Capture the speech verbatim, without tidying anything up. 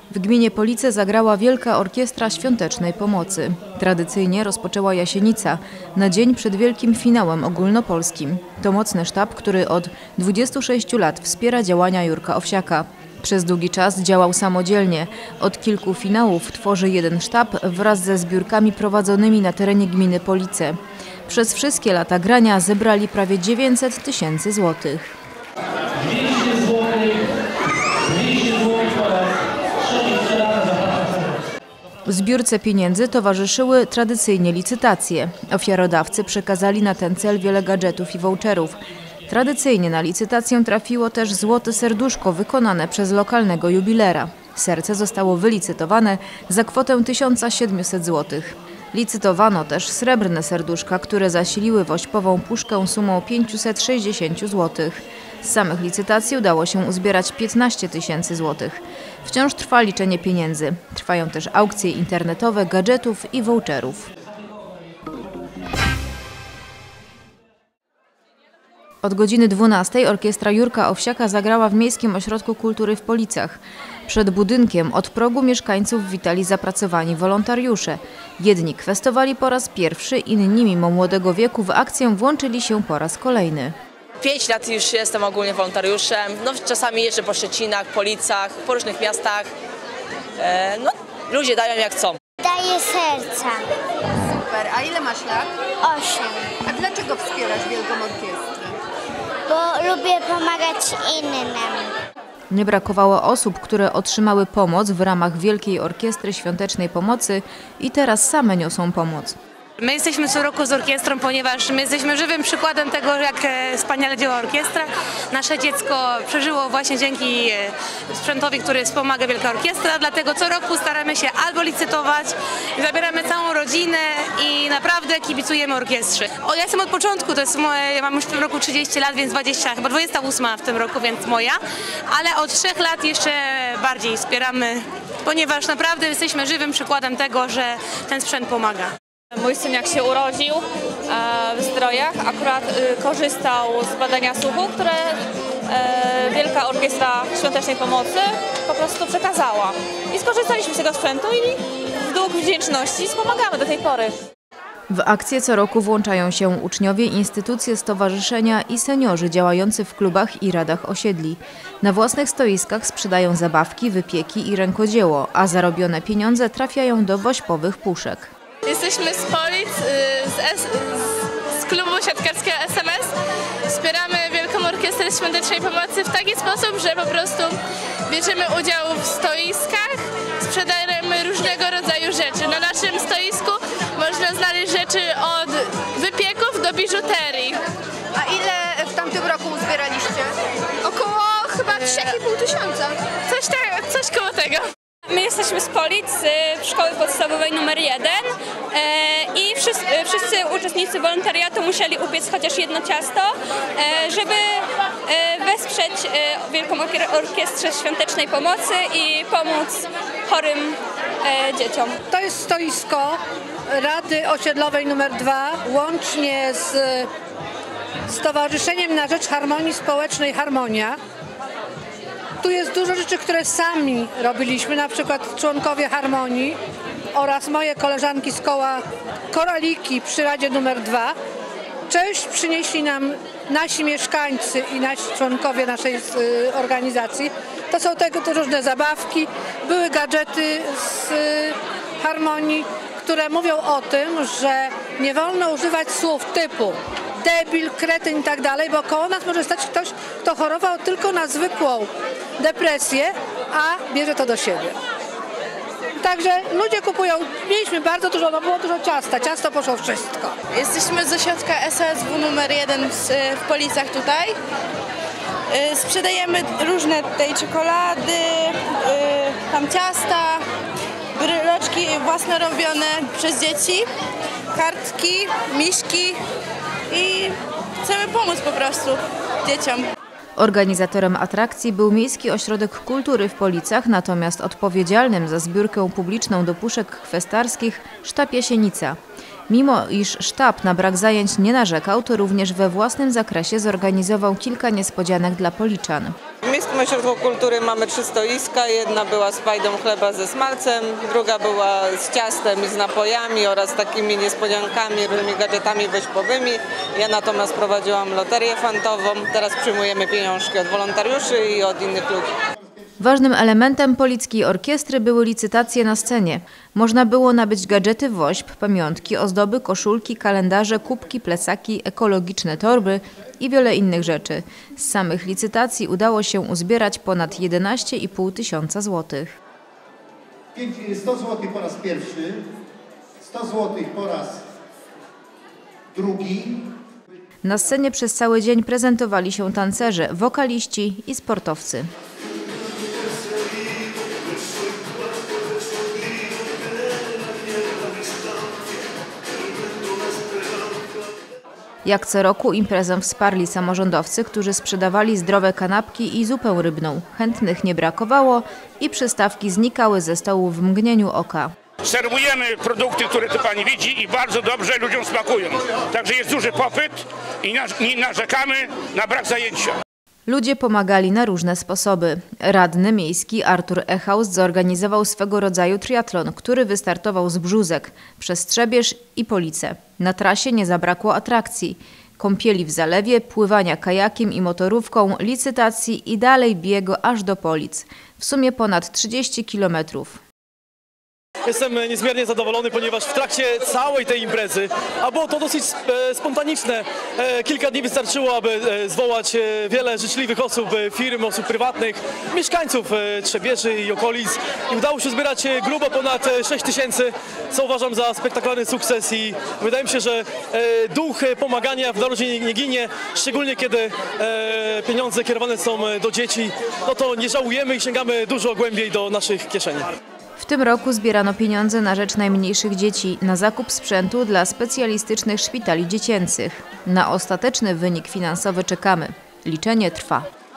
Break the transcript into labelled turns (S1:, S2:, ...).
S1: W gminie Police zagrała Wielka Orkiestra Świątecznej Pomocy. Tradycyjnie rozpoczęła Jasienica na dzień przed wielkim finałem ogólnopolskim. To mocny sztab, który od dwudziestu sześciu lat wspiera działania Jurka Owsiaka. Przez długi czas działał samodzielnie. Od kilku finałów tworzy jeden sztab wraz ze zbiórkami prowadzonymi na terenie gminy Police. Przez wszystkie lata grania zebrali prawie dziewięćset tysięcy złotych. W zbiórce pieniędzy towarzyszyły tradycyjnie licytacje. Ofiarodawcy przekazali na ten cel wiele gadżetów i voucherów. Tradycyjnie na licytację trafiło też złote serduszko wykonane przez lokalnego jubilera. Serce zostało wylicytowane za kwotę tysiąc siedemset złotych. Licytowano też srebrne serduszka, które zasiliły wośpową puszkę sumą pięćset sześćdziesiąt złotych. Z samych licytacji udało się uzbierać piętnaście tysięcy złotych. Wciąż trwa liczenie pieniędzy. Trwają też aukcje internetowe gadżetów i voucherów. Od godziny dwunastej orkiestra Jurka Owsiaka zagrała w Miejskim Ośrodku Kultury w Policach. Przed budynkiem od progu mieszkańców witali zapracowani wolontariusze. Jedni kwestowali po raz pierwszy, inni mimo młodego wieku w akcję włączyli się po raz kolejny.
S2: Pięć lat już jestem ogólnie wolontariuszem. No, czasami jeżdżę po Szczecinach, Policach, po różnych miastach. E, no, ludzie dają jak chcą.
S3: Daję serca.
S4: Super. A ile masz lat?
S3: Osiem.
S4: A dlaczego wspierasz Wielką Orkiestrę?
S3: Bo lubię pomagać innym.
S1: Nie brakowało osób, które otrzymały pomoc w ramach Wielkiej Orkiestry Świątecznej Pomocy i teraz same niosą pomoc.
S5: My jesteśmy co roku z orkiestrą, ponieważ my jesteśmy żywym przykładem tego, jak wspaniale działa orkiestra. Nasze dziecko przeżyło właśnie dzięki sprzętowi, który wspomaga Wielka Orkiestra, dlatego co roku staramy się albo licytować, zabieramy całą rodzinę i naprawdę kibicujemy orkiestrze. O, ja jestem od początku, to jest moje, ja mam już w tym roku trzydzieści lat, więc dwadzieścia, chyba dwudziesta ósma w tym roku, więc moja, ale od trzech lat jeszcze bardziej wspieramy, ponieważ naprawdę jesteśmy żywym przykładem tego, że ten sprzęt pomaga.
S6: Mój syn jak się urodził w Zdrojach, akurat korzystał z badania słuchu, które Wielka Orkiestra Świątecznej Pomocy po prostu przekazała. I skorzystaliśmy z tego sprzętu i w dług wdzięczności wspomagamy do tej pory.
S1: W akcję co roku włączają się uczniowie, instytucje, stowarzyszenia i seniorzy działający w klubach i radach osiedli. Na własnych stoiskach sprzedają zabawki, wypieki i rękodzieło, a zarobione pieniądze trafiają do wośpowych puszek.
S7: Jesteśmy z Polic, z, S, z klubu siatkarskiego S M S. Wspieramy Wielką Orkiestrę Świątecznej Pomocy w taki sposób, że po prostu bierzemy udział w stoiskach, sprzedajemy różnego rodzaju rzeczy. Na naszym stoisku można znaleźć rzeczy od wypieków do biżuterii.
S4: A ile w tamtym roku uzbieraliście?
S7: Około chyba trzy i pół tysiąca. Coś, tak, coś koło tego.
S6: My jesteśmy z Polic, z szkoły podstawowej numer jeden i wszyscy, wszyscy uczestnicy wolontariatu musieli upiec chociaż jedno ciasto, żeby wesprzeć Wielką Orkiestrę Świątecznej Pomocy i pomóc chorym dzieciom.
S8: To jest stoisko Rady Osiedlowej numer dwa łącznie z Stowarzyszeniem na Rzecz Harmonii Społecznej Harmonia. Tu jest dużo rzeczy, które sami robiliśmy, na przykład członkowie Harmonii oraz moje koleżanki z koła Koraliki przy Radzie numer dwa. Część przynieśli nam nasi mieszkańcy i nasi członkowie naszej y, organizacji. To są tego to różne zabawki, były gadżety z y, Harmonii, które mówią o tym, że nie wolno używać słów typu debil, kretyn i tak dalej, bo koło nas może stać ktoś, kto chorował tylko na zwykłą depresję, a bierze to do siebie. Także ludzie kupują, mieliśmy bardzo dużo, no było dużo ciasta, ciasto poszło wszystko.
S7: Jesteśmy z ośrodka S S W numer jeden w, w Policach tutaj. Sprzedajemy różne tej czekolady, tam ciasta, bryloczki własne robione przez dzieci, kartki, miśki i chcemy pomóc po prostu dzieciom.
S1: Organizatorem atrakcji był Miejski Ośrodek Kultury w Policach, natomiast odpowiedzialnym za zbiórkę publiczną do puszek kwestarskich sztab Jasienica. Mimo iż sztab na brak zajęć nie narzekał, to również we własnym zakresie zorganizował kilka niespodzianek dla policzan.
S9: Miejskim Ośrodku Kultury mamy trzy stoiska. Jedna była z fajdą chleba ze smalcem, druga była z ciastem i z napojami oraz takimi niespodziankami, różnymi gadżetami wośpowymi. Ja natomiast prowadziłam loterię fantową. Teraz przyjmujemy pieniążki od wolontariuszy i od innych ludzi.
S1: Ważnym elementem Polickiej Orkiestry były licytacje na scenie. Można było nabyć gadżety wośp, pamiątki, ozdoby, koszulki, kalendarze, kubki, plecaki, ekologiczne torby i wiele innych rzeczy. Z samych licytacji udało się uzbierać ponad jedenaście i pół tysiąca złotych.
S10: sto złotych po raz pierwszy, sto złotych po raz drugi.
S1: Na scenie przez cały dzień prezentowali się tancerze, wokaliści i sportowcy. Jak co roku imprezę wsparli samorządowcy, którzy sprzedawali zdrowe kanapki i zupę rybną. Chętnych nie brakowało i przystawki znikały ze stołu w mgnieniu oka.
S11: Serwujemy produkty, które tu pani widzi i bardzo dobrze ludziom smakują. Także jest duży popyt i nie narzekamy na brak zajęcia.
S1: Ludzie pomagali na różne sposoby. Radny miejski Artur Echaus zorganizował swego rodzaju triatlon, który wystartował z Brzózek, przez Trzebież i Police. Na trasie nie zabrakło atrakcji. Kąpieli w zalewie, pływania kajakiem i motorówką, licytacji i dalej biegu aż do Polic. W sumie ponad trzydzieści kilometrów.
S12: Jestem niezmiernie zadowolony, ponieważ w trakcie całej tej imprezy, a było to dosyć spontaniczne, kilka dni wystarczyło, aby zwołać wiele życzliwych osób, firm, osób prywatnych, mieszkańców Trzebieży i okolic i udało się zbierać grubo ponad sześć tysięcy, co uważam za spektakularny sukces i wydaje mi się, że duch pomagania w narodzie nie ginie, szczególnie kiedy pieniądze kierowane są do dzieci, no to nie żałujemy i sięgamy dużo głębiej do naszych kieszeni.
S1: W tym roku zbierano pieniądze na rzecz najmniejszych dzieci, na zakup sprzętu dla specjalistycznych szpitali dziecięcych. Na ostateczny wynik finansowy czekamy. Liczenie trwa.